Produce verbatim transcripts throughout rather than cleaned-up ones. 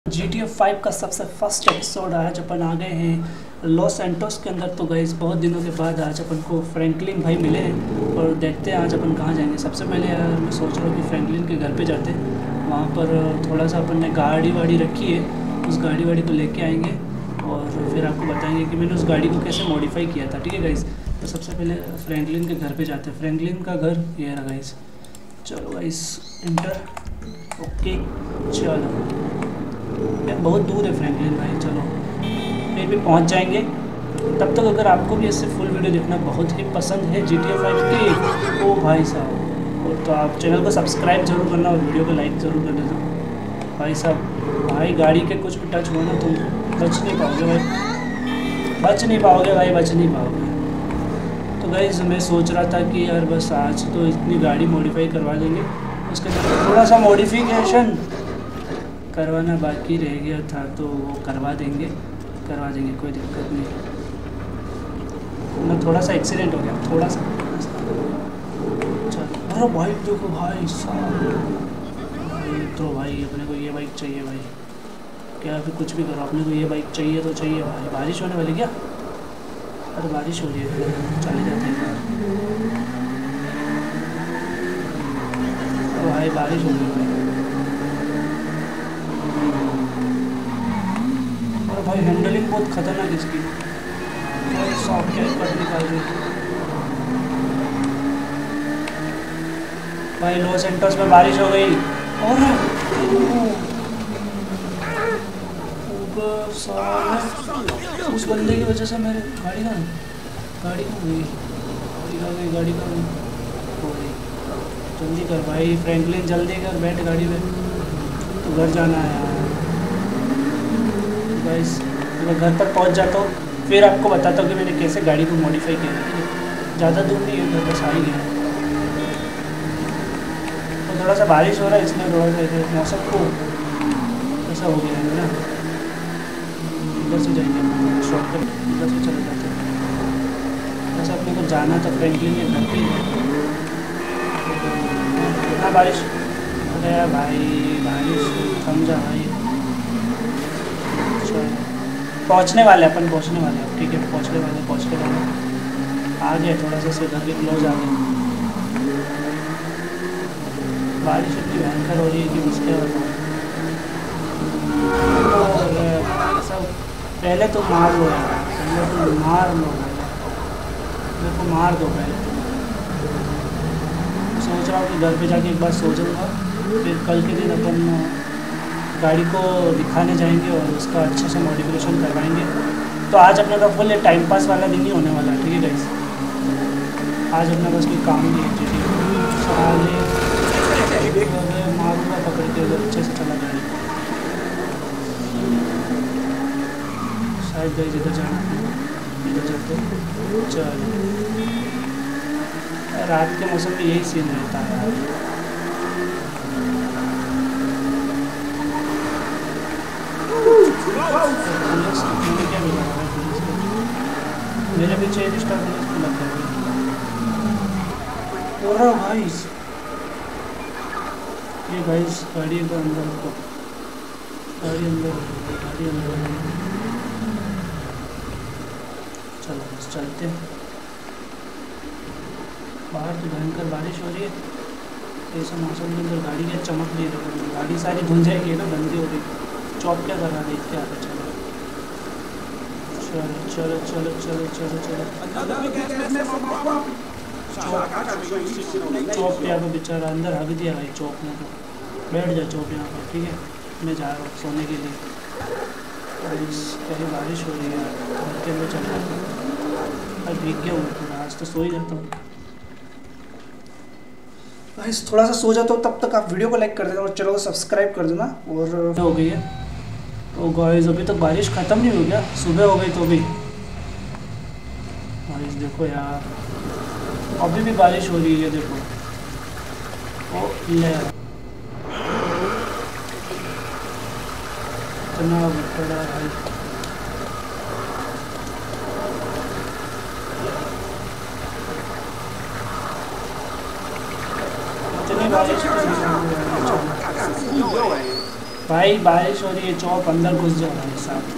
G T A five का सबसे first episode आज अपन आ गए हैं लॉस सैंटोस के अंदर। तो गाइस बहुत दिनों के बाद आज अपन को फ्रैंकलिन भाई मिले हैं और देखते हैं आज अपन कहाँ जाएंगे। सबसे पहले यार मैं सोच रहा हूँ कि फ्रैंकलिन के घर पे जाते हैं, वहाँ पर थोड़ा सा अपन ने गाड़ी वाड़ी रखी है, उस गाड़ी वाड़ी को लेके आएंगे और फिर आपको बताएंगे कि मैंने उस गाड़ी को कैसे मॉडिफाई किया था। ठीक है गाइस, तो सबसे पहले फ्रैंकलिन के घर पर जाते हैं। फ्रैंकलिन का घर ये रहा गाइस। चलो गाइस इंटर, ओके चलो यार बहुत दूर है फ्रैंकलिन भाई, चलो फिर भी पहुंच जाएंगे। तब तक अगर आपको भी ऐसे फुल वीडियो देखना बहुत ही पसंद है जी टी ए फाइव की, ओ भाई साहब, तो आप चैनल को सब्सक्राइब जरूर करना और वीडियो को लाइक ज़रूर कर देना भाई साहब। भाई गाड़ी के कुछ भी टच हो ना तुम बच नहीं पाओगे भाई, बच नहीं पाओगे भाई, बच नहीं पाओगे। तो गाइस मैं सोच रहा था कि यार बस आज तो इतनी गाड़ी मॉडिफाई करवा देंगे, उसके अंदर थोड़ा सा मॉडिफिकेशन करवाना बाकी रह गया था तो वो करवा देंगे करवा देंगे कोई दिक्कत नहीं। ना थोड़ा सा एक्सीडेंट हो गया, थोड़ा सा। चलो अरे भाई देखो भाई साहब, भाई तो भाई अपने को ये बाइक चाहिए भाई, क्या फिर कुछ भी करो अपने को ये बाइक चाहिए तो चाहिए भाई। बारिश होने वाली क्या? अरे बारिश हो रही है, चले जाते हैं तो भाई, बारिश हो रही है भाई। और भाई हैंडलिंग बहुत खतरनाक इसकी, सॉफ्ट क्या कट निकाल रही भाई। लॉस सैंटोस में बारिश हो गई और उस बंदे की वजह से मेरे गाड़ी का गाड़ी का गई गाड़ी का गई गाड़ी का गई हो गई। जल्दी कर भाई फ्रैंकलिन, जल्दी कर, बैठ गाड़ी में, तो घर जाना है यार। गाइस मैं घर पर पहुंच जाता हूँ, फिर आपको बताता हूँ कि मैंने कैसे गाड़ी को मॉडिफाई किया। ठीक है, ज़्यादा दूर नहीं है, घर बस आ ही गया। तो थोड़ा सा बारिश हो रहा है इसलिए थोड़ा सा मौसम को ऐसा हो गया है ना। इधर से जाएंगे शॉर्टकट, इधर से चले जाते हैं। ऐसा अपने को जाना था फ्रैंकलिन के घर पे। कितना बारिश, अरे भाई बारिश थम जा भाई। पहुंचने वाले अपन, पहुंचने वाले हैं, ठीक है पहुंचने वाले पहुंचने वाले आ गए। थोड़ा सा से घर के क्लोज आ गए। बारिश इतनी भयंकर हो रही है कि उसके सब पहले तो मार लो यार, पहले तो मार लो, मेरे को मार दो पहले। सोच रहा हूँ कि घर पे जाके एक बार सो जाऊँगा, फिर कल के दिन अपन गाड़ी को दिखाने जाएंगे और उसका अच्छे से मॉडिफिकेशन करवाएंगे। तो आज अपने का फुल टाइम पास वाला दिन ही होने वाला है। ठीक है गाइस, आज अपना बस कोई काम नहीं है। साले मारूंगा पकड़ के अगर अच्छे से चला गाड़ी। शायद गाइस इधर जाना है, इधर जाते चलो। रात के मौसम में यही सीन रहता है यार। क्या मिला है पुलिस को, मेरे पीछे रजिस्टर पुलिस को लग गया भाई। ये गाइस गाड़ी का अंदर को, गाड़ी अंदर गाड़ी अंदर चलो बस चलते हैं। बाहर तो भयंकर बारिश हो रही है, ऐसा मौसम के अंदर गाड़ी क्या चमक नहीं रही, गाड़ी सारी धुल जाएगी ना, गंदी हो रही। चौक क्या कर रहा है, क्या चलो चलो चलो चलो चलो चलो चौक पे आकर बेचारा अंदर हग दिया भाई। चौक में तो बैठ जा, चौक यहाँ पर, ठीक है मैं जा रहा हूँ सोने के लिए। कहीं बारिश हो रही है, घर के अंदर चल रहा हूँ, अब भीग गया हूँ पूरा, आज तो सो ही जाता हूँ भाई। थोड़ा सा सो जाता हूँ, तब तक आप वीडियो को लाइक कर देना और चैनल को सब्सक्राइब कर देना। और हो गई है तो गाइस, अभी तक बारिश ख़त्म नहीं हो गया, सुबह हो गई तो भी बारिश देखो यार, अभी भी बारिश हो रही है देखो। ओ ले इतना बड़ा भाई, इतनी बारिश भाई बारिश हो रही है, चौक अंदर घुस जाओ भाई साहब,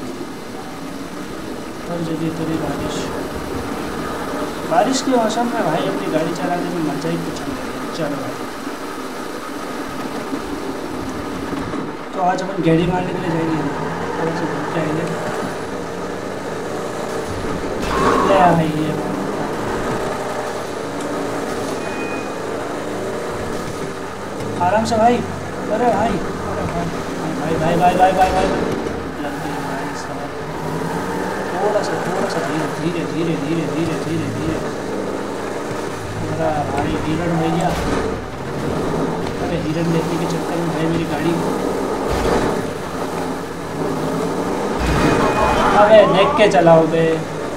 हर जगह इतनी बारिश। बारिश के मौसम में भाई अपनी गाड़ी चलाने में मज़ा ही कुछ नहीं है। चलो भाई, तो आज अपन गाड़ी मारने के लिए जाएंगे, थोड़ा सा घूम के आएंगे। ले आ भाई ये आराम से भाई। अरे भाई अरे भाई भाई भाई भाई भाई भाई भाई लग गई भाई साहब। थोड़ा सा थोड़ा सा धीरे धीरे धीरे धीरे धीरे धीरे धीरे मेरा भाई हिरन भैया। अरे हिरन देखने के चक्कर में भाई मेरी गाड़ी, अबे देख के चलाओ बे,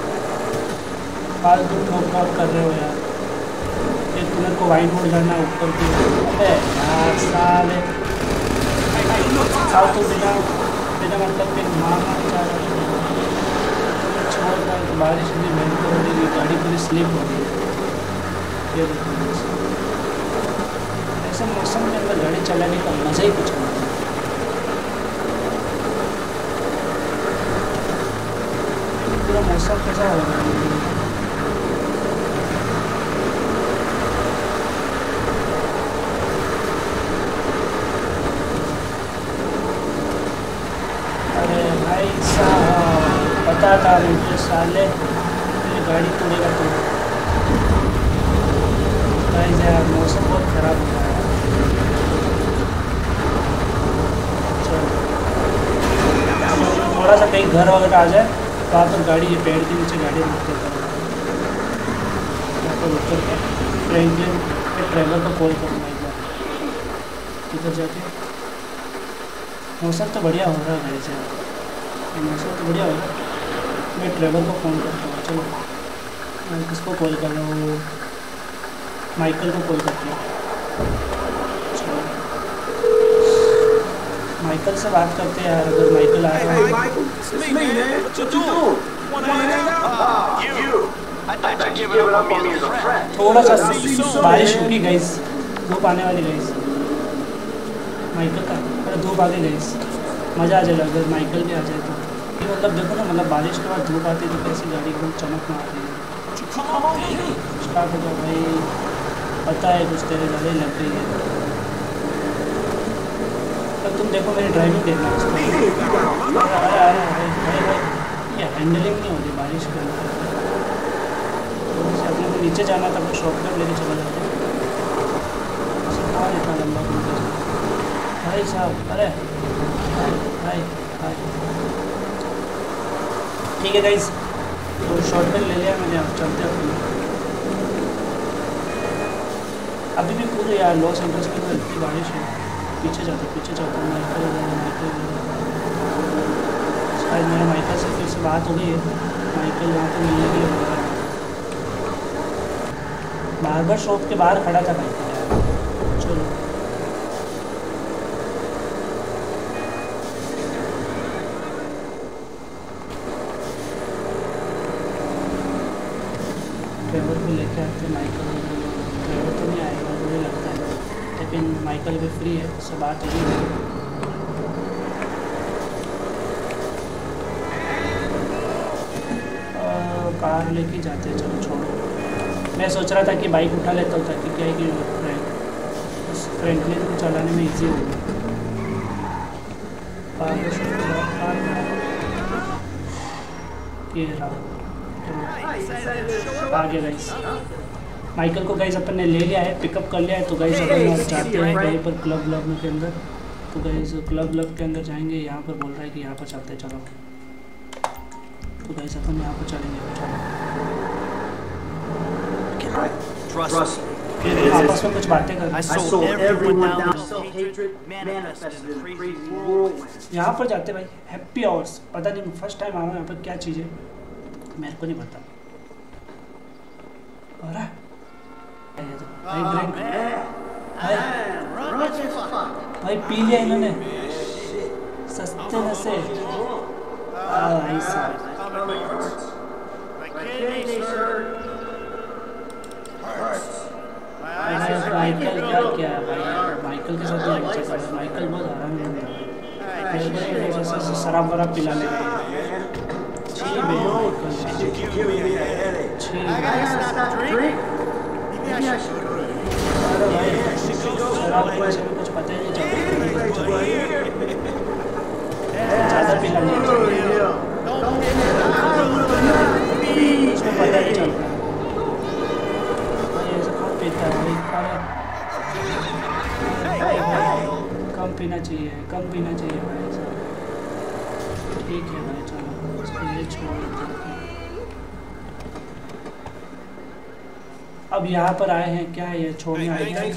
फालतू ठोक ठोक कर रहे हो यार। एक कलर को वाइट बोर्ड जाना है ऊपर की। अबे यार साले फालतू बिना बिना मतलब के मारना चाह रहा है। छोड़ रहा है, बारिश भी भयंकर हो रही है, गाड़ी पूरी स्लिप हो रही है। ये ऐसे मौसम के अंदर गाड़ी चलाने का मज़ा ही कुछ नहीं है। पूरा मौसम कैसा हो रहा है। पता था मुझे साले मेरी गाड़ी तोड़ेगा तो। भाई यार मौसम बहुत ख़राब हो रहा है। थोड़ा सा कहीं घर वगैरह आ जाए वहाँ पर गाड़ी, ये पेड़ के नीचे गाड़ी रख देता हूँ। यहाँ पर उतर के फ्रैंकलिन के ड्राइवर को कॉल करूँगा एक बार इधर जाके। मौसम तो बढ़िया हो रहा है गाड़ी से, मौसम तो बढ़िया हो रहा है। मैं ड्राइवर को फ़ोन करता हूँ। चलो मैं किसको कॉल कर रहा हूँ, माइकल को कॉल करते हैं। चलो माइकल से बात करते हैं यार, अगर माइकल आ रहा है। थोड़ा सा बारिश होगी गाइस, धूप आने वाली गाइस। माइकल का अरे धूप आ गई गाइस, मज़ा आ जाएगा अगर माइकल भी आ जाए तो। मतलब देखो ना, मतलब बारिश के बाद धूप आती है तो कैसी गाड़ी एकदम चमक में आती है। स्टार्ट हो जाओ भाई, पता है कुछ तेरे गले लग रही है। तो तुम देखो मेरी ड्राइविंग देखना उसको। अरे अरे भाई भाई भाई ये हैंडलिंग नहीं हो रही बारिश के अंदर। अपने को नीचे जाना था, शॉर्टकट लेके चला जाता है। कहाँ इतना लंबा भाई साहब। अरे भाई भाई ठीक है गाइस, तो शॉर्टकट ले लिया मैंने, अब चलते हैं। अभी भी पूरे यार लॉस एंजल्स के अंदर इतनी बारिश है। पीछे जाता पीछे जाता हूँ, माइकल शायद मेरे माइकल से फिर से बात हो गई है। माइकल वहाँ पर मिलने के लिए बोल रहा है। बार्बर शॉप के बाहर खड़ा था माइकल यार। चलो ड्राइवर को लेके आते। माइकल ड्राइवर तो नहीं आएगा मुझे लगता है, लेकिन माइकल भी फ्री है, उससे बात हो गई। कार लेके जाते हैं, चलो छोड़ो। मैं सोच रहा था कि बाइक उठा लेता हूँ ताकि क्या है कि फ्रैंकलिन को चलाने में इजी होगा। ये रहा आगे गाइस। माइकल को गाइस अपन ने ले लिया है, पिकअप कर लिया है। तो गाइस अपन अब जाते हैं कहीं पर क्लब व्लब के अंदर। तो गाइस क्लब व्लब के अंदर जाएंगे। यहाँ पर बोल रहा है कि यहाँ पर चलते हैं, चलो। तो गाइस अपन यहाँ पर चलेंगे, फिर आपस में कुछ बातें कर। यहाँ पर जाते भाई हैप्पी आवर्स। पता नहीं फर्स्ट टाइम आया यहाँ पर, क्या चीज़ है मेरे को नहीं पता। और भाई भाई पी लिया इन्होंने सस्ते में से। भाई साहब माइकल क्या क्या है भाई, माइकल के साथ नहीं बचा। माइकल बहुत आराम में होता है। जैसे शराब वराब पिला ले शराब के वजह में कुछ पता ही नहीं चलता, ज़्यादा पिला नहीं उसमें पता नहीं चलता भाई, ऐसा कौन पीता है भाई? कम पीना चाहिए, कम पीना चाहिए भाई ऐसा। ठीक है भाई, चलो इसको ये छोड़ देते हैं। अब यहाँ पर आए हैं, क्या है ये छोड़ने आए हैं?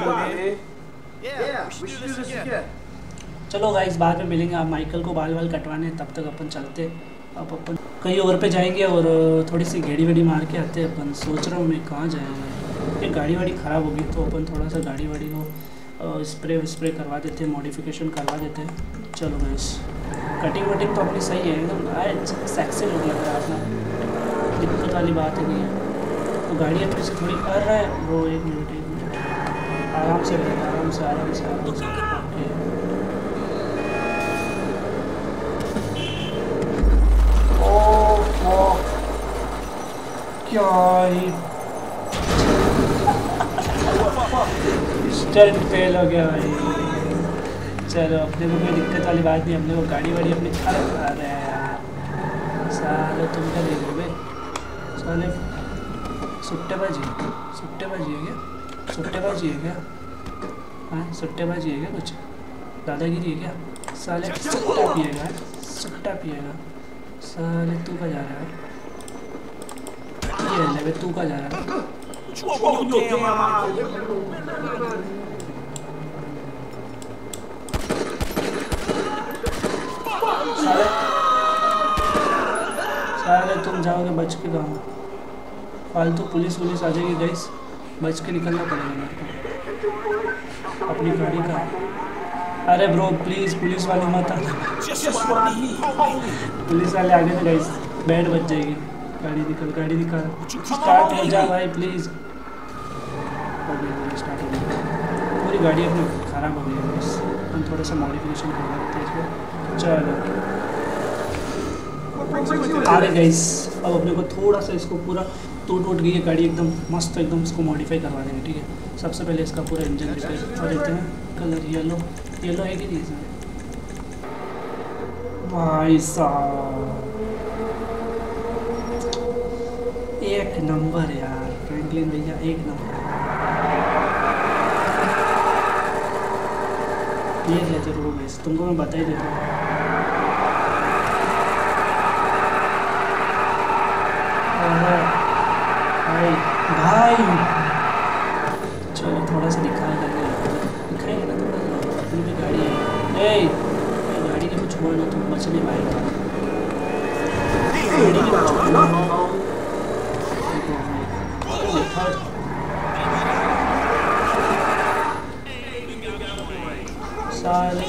चलो गाइस बाद में मिलेंगे। आप माइकल को बाल बाल कटवाने, तब तक अपन चलते। अब अपन कहीं और पे जाएंगे और थोड़ी सी गेड़ी वेड़ी मार के आते हैं। अपन सोच रहा हूँ मैं कहाँ जाएंगे, ये गाड़ी वाड़ी ख़राब होगी तो अपन थोड़ा सा गाड़ी वाड़ी को स्प्रे स्प्रे करवा देते हैं, मॉडिफिकेशन करवा देते हैं। चलो गाइस, कटिंग वटिंग तो अपनी सही है एकदम, सेक्सी लुक लग रहा है अपना, दिक्कत वाली बात ही नहीं है। तो गाड़ी अपने से थोड़ी कर रहा है वो, एक मिनट एक मिनट आराम से रहेगा, आराम से आराम से आराम से ओह क्या ही स्टंट फेल हो गया भाई। चलो अपने को कोई दिक्कत वाली बात नहीं, अपने को गाड़ी वाड़ी अपनी खराब आ रहा है यार। साले तुम क्या देख रहे हो? साले सुट्टेबाजी सुट्टेबाजी है क्या? सुट्टेबाजी है क्या? हाँ सुट्टेबाजी है क्या? कुछ दादागिरी है क्या? साले सुट्टा पिएगा, सुट्टा पिएगा। साले तू का जा रहा है? ये ले तू का जा रहा है? साले साले तुम जाओगे बच के गाँव, फालतू पुलिस वुलिस आ जाएगी गाइस, बच के निकलना पड़ेगा मेरे को अपनी गाड़ी का। अरे ब्रो प्लीज़ पुलिस वाले मत आ, पुलिस वाले आगे ना गाइस, बैड बच जाएगी। गाड़ी निकल, गाड़ी निकल, स्टार्ट हो जा भाई प्लीज़। हो गया स्टार्ट हो गया, पूरी गाड़ी अपनी ख़राब हो गई है बस, हम थोड़ा सा मॉडिफिकेशन करवा देते हैं इसको। चलो आ गए गाइस, अब अपने को थोड़ा सा इसको पूरा टूट टूट गई है गाड़ी एकदम मस्त, एकदम इसको मॉडिफाई करवा देंगे। ठीक है, सबसे पहले इसका पूरा इंजन रिपेयर कर देते हैं। कलर येलो, येलो है कि नहीं इसमें? भाई साहब एक नंबर यार, फ्रैंकलिन भैया एक नंबर। देख लेते रहो गाइस, तुमको मैं बता ही देता हूँ। भाई भाई चलो थोड़ा सा दिखा करके दिखाएंगे ना थोड़ा सा, अपनी भी गाड़ी है। ए गाड़ी के कुछ छोड़ना, तुम बच नहीं पाएगा गाड़ी के कुछ छोड़ना। साले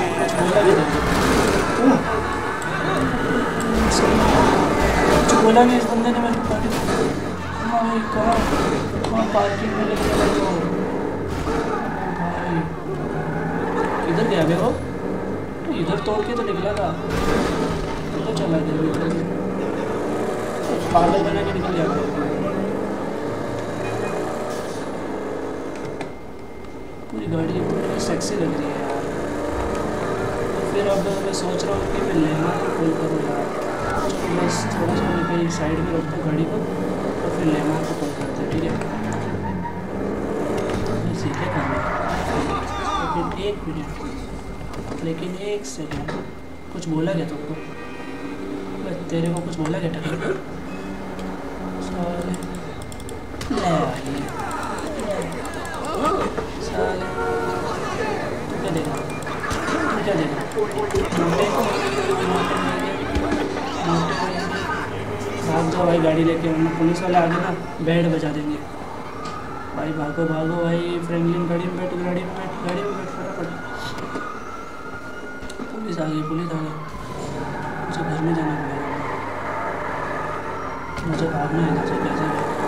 बोला नहीं इस बंदे ने मेरे को गाड़ी। भाई कहाँ कहाँ पार्किंग में लेके चला गया भाई? किधर गया बे वो? तो इधर तोड़ के तो निकला था, तो चला गया इधर से, पागल बना के निकल गया। पूरी गाड़ी पूरी सेक्सी लग रही है यार। तो फिर अब मैं सोच रहा हूँ कि मैं लेना तो खोल करूँ यार, बस थोड़ा सा मैं कहीं साइड में रखता हूँ गाड़ी को, तो फिर लेना को कॉल करते हैं। ठीक है, मैं सीखे करना, लेकिन एक मिनट, लेकिन एक सेकेंड, कुछ बोला क्या तुमको? तेरे को कुछ बोला क्या टक्कर? साले साले तू क्या देगा, तू क्या देगा? भाग जाओ भाई गाड़ी लेके, वरना पुलिस वाले आगे ना बैंड बजा देंगे। भाई भागो भागो भाई, फ्रैंकलिन गाड़ी में बैठ, गाड़ी में बैठ, गाड़ी में बैठ फटाफट। पुलिस आ गई, पुलिस आ गई, मुझे घर में जाना पड़ेगा, मुझे भागना है जैसे कैसे।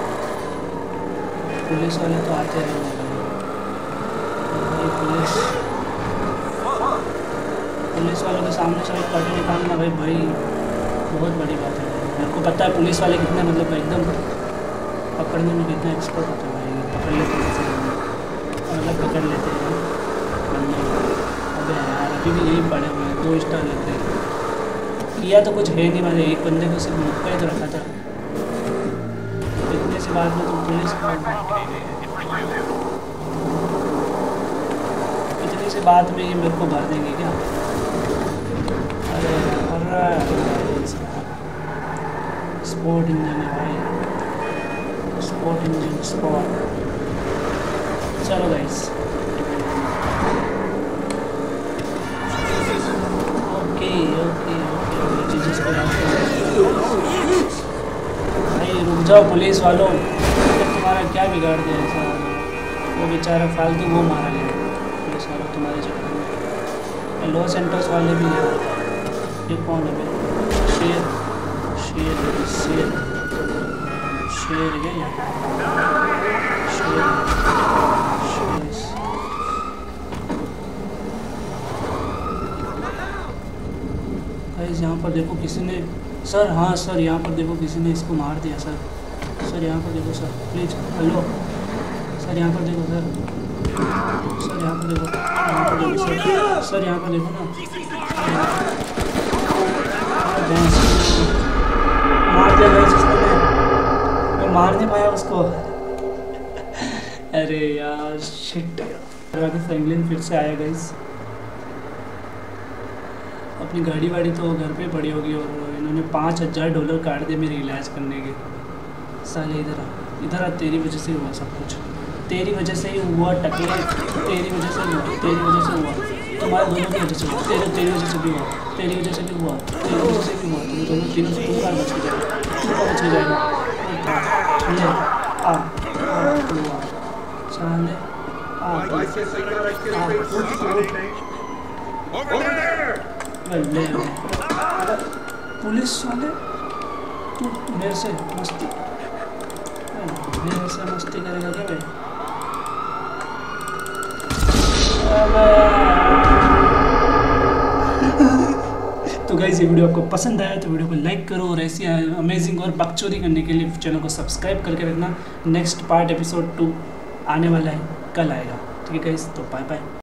पुलिस वाले तो आते हैं भाई, पुलिस पुलिस वालों के सामने से कटे निकालना भाई भाई बहुत बड़ी बात है। मेरे को पता है पुलिस वाले कितने मतलब एकदम पकड़ने में कितने एक्सपर्ट होते हैं भाई, पकड़ लेते हैं मतलब पकड़ लेते हैं बंदे। अबे यार अभी भी यही पड़े हुए हैं, दो स्टार लेते हैं। किया तो कुछ है नहीं, मैंने एक बंदे को सिर्फ मौका ही तो रखा था। इतने से बाद में तो पुलिस इतनी सी बात में ही मेरे को भर देंगे क्या? अरे अरे स्पोर्ट इंजन है भाई, स्पोर्ट इंजन स्पोर्ट। चलो गाइस ओके ओके ओके भाई रुक जाओ पुलिस वालों, तुम्हारा क्या बिगाड़ दिया ऐसा? वो बेचारा फालतू वो मारा गया पुलिस वालों तुम्हारे चक्कर में। लॉस एंटोस वाले भी हैं। ये कौन है भाई? शेर शेर शेर शेर है क्या? शेर शेर गाइस यहाँ पर देखो किसी ने, सर हाँ सर यहाँ पर देखो किसी ने इसको मार दिया सर। सर यहाँ पर देखो सर प्लीज़, हेलो सर यहाँ पर देखो सर, सर यहाँ पर देखो, यहाँ पर देखो सर, सर यहाँ पर देखो ना। मार दिया गाइस उसको, मैं मार नहीं पाया उसको। अरे यार शिट। फ्रैंकलिन फिर से आया गाइस। अपनी गाड़ी वाड़ी तो घर पे पड़ी होगी और इन्होंने पाँच हज़ार डॉलर काट दिए मेरे इलाज करने के। साले इधर आ इधर आ, तेरी वजह से हुआ सब कुछ, तेरी वजह से ही हुआ टकले, तेरी वजह से हुआ, तेरी वजह से हुआ, तुम्हारे दोनों की वजह से हुआ, तेरे तेरी वजह से भी हुआ, तेरी वजह से भी हुआ, तेरी वजह से भी हुआ। तुम दोनों तीनों से तुम का बच के जाएगा, तुम का बच के जाएगा। ले आ तू आ साले आ ले पुलिस वाले तू मेरे से मस्ती मेरे से मस्ती करेगा क्या भाई? तो गाइस ये वीडियो आपको पसंद आया तो वीडियो को लाइक करो और ऐसी अमेजिंग और बकचोदी करने के लिए चैनल को सब्सक्राइब करके रखना। नेक्स्ट पार्ट एपिसोड टू आने वाला है, कल आएगा। ठीक है गाइस, तो बाय बाय।